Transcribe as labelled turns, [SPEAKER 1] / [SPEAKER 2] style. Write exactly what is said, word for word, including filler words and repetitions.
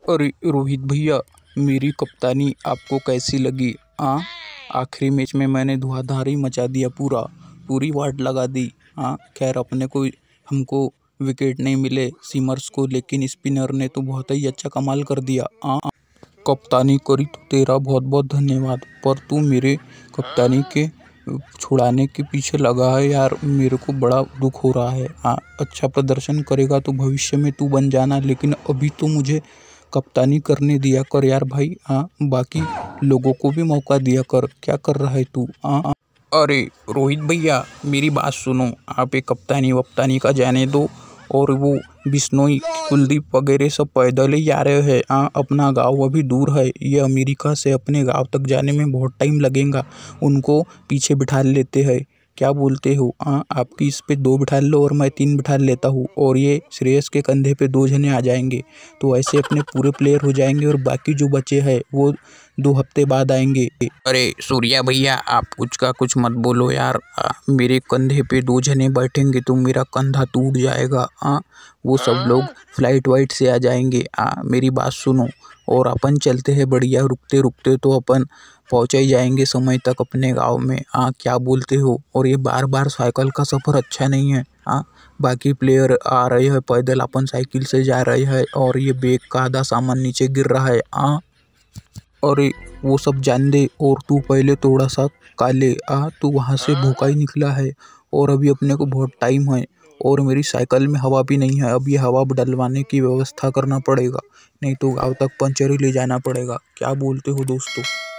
[SPEAKER 1] अरे रोहित भैया, मेरी कप्तानी आपको कैसी लगी? हाँ, आखिरी मैच में मैंने धुआंधार ही मचा दिया, पूरा पूरी वाट लगा दी। हाँ खैर, अपने को हमको विकेट नहीं मिले सीमर्स को, लेकिन स्पिनर ने तो बहुत ही अच्छा कमाल कर दिया। हाँ, कप्तानी करी तो तेरा बहुत बहुत धन्यवाद, पर तू मेरे कप्तानी के छुड़ाने के पीछे लगा है यार, मेरे को बड़ा दुख हो रहा है। हाँ, अच्छा प्रदर्शन करेगा तो भविष्य में तू बन जाना, लेकिन अभी तो मुझे कप्तानी करने दिया कर यार भाई। हाँ, बाकी लोगों को भी मौका दिया कर। क्या कर रहा है तू? हाँ हाँ। अरे रोहित भैया, मेरी बात सुनो। आप एक कप्तानी वप्तानी का जाने दो, और वो बिश्नोई कुलदीप वगैरह सब पैदल ही जा रहे हैं। हाँ, अपना गांव अभी दूर है, ये अमेरिका से अपने गांव तक जाने में बहुत टाइम लगेगा। उनको पीछे बिठा लेते हैं, क्या बोलते हो? हाँ, आपकी इस पे दो बिठा लो और मैं तीन बिठा लेता हूँ, और ये श्रेयस के कंधे पे दो जने आ जाएंगे, तो ऐसे अपने पूरे प्लेयर हो जाएंगे, और बाकी जो बचे हैं वो दो हफ्ते बाद आएंगे। अरे सूर्या भैया, आप कुछ का कुछ मत बोलो यार। आ, मेरे कंधे पे दो जने बैठेंगे तो मेरा कंधा टूट जाएगा। हाँ, वो सब लोग फ्लाइट वाइट से आ जाएंगे। हाँ, मेरी बात सुनो, और अपन चलते हैं बढ़िया, रुकते रुकते तो अपन पहुँच ही जाएंगे समय तक अपने गांव में। हाँ, क्या बोलते हो? और ये बार बार साइकिल का सफ़र अच्छा नहीं है। हाँ, बाकी प्लेयर आ रहे हैं पैदल, अपन साइकिल से जा रहे हैं, और ये बैग का आधा सामान नीचे गिर रहा है। हाँ, अरे वो सब जान दे, और तू पहले थोड़ा सा काले आ, तू वहाँ से भूखा ही निकला है, और अभी अपने को बहुत टाइम है, और मेरी साइकिल में हवा भी नहीं है। अब ये हवा डलवाने की व्यवस्था करना पड़ेगा, नहीं तो गाँव तक पंचर ही ले जाना पड़ेगा। क्या बोलते हो दोस्तों?